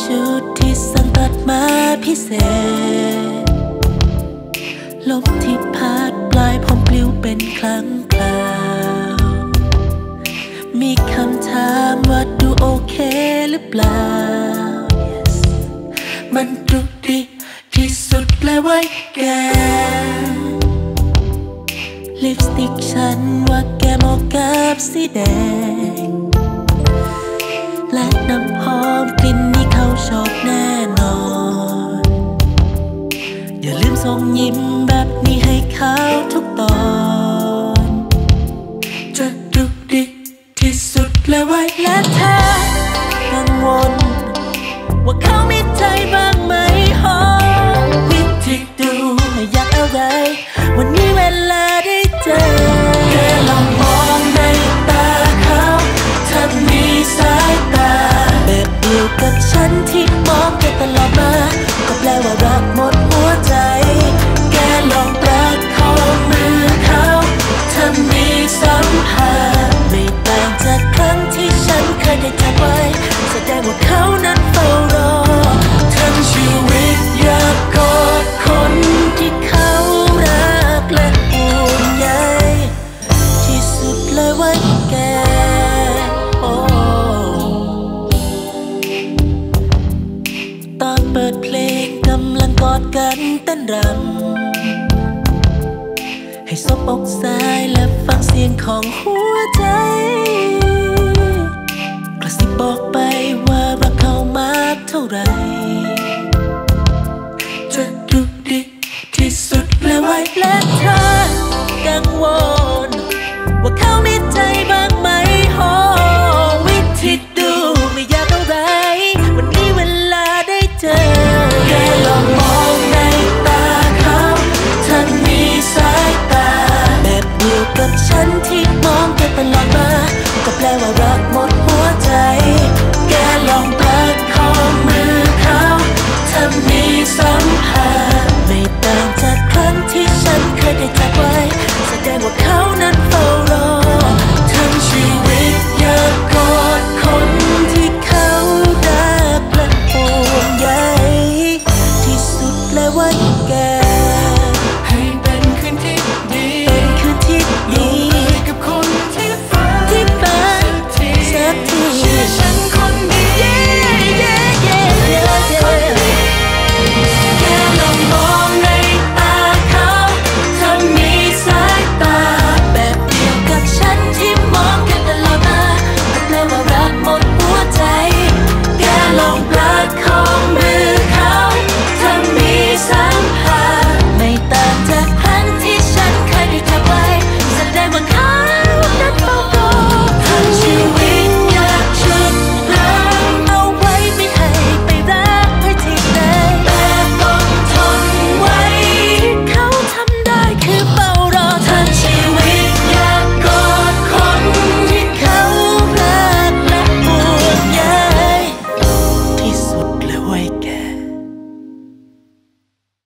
ชุดที่สั่งตัดมาพิเศษลมที่พัดปลายผมปลิวเป็นครั้งคราวมีคำถามว่าดูโอเคหรือเปล่า yes. มันดูดีที่สุดเลยไว้แกลิปสติกฉันว่าแกเหมาะกับสีแดงและน้ำหอมกลิ่นนี้เขาชอบแน่นอนอย่าลืมส่งยิ้มแบบนี้ให้เขาทุกตอนจะดูดีที่สุดเลยไว้และเธอกังวลว่าเขามีใจบ้างไหมหอมวิธีดูไม่อยากอะไรวันนี้เวลาได้เจอแค่ลองมองในตาเขาเธอมีสายตาแบบเดียวกับฉันที่มองกันตลอดมาก็แปลว่ารักหมดหัวใจแค่ลองประคองมือเขาเธอมีสัมผัสไม่ต่างจากครั้งที่ฉันเคยได้จับไว้แสดงว่าเขานั้นเฝ้ารอทั้งชีวิตอยากกอดคนที่เขารักและห่วงใยที่สุดเลยไว้แกตอนเปิดเพลงกำลังกอดกันเต้นรำให้สบอกสายและฟังเสียงของหัวใจกระซิบบอกไปว่ารักเขามากเท่าไรจะดูดีที่สุดเลยไว้และเธอกังวลว่าเขามีใจบ้างไหมหอวิธีดูไม่อยากอะไรวันนี้เวลาได้เจอแค่ลองมองในตาเขาเธอมีสายตาแบบเดียวกับฉันที่มองกันตลอดมาก็แปลว่ารักหมดหัวใจ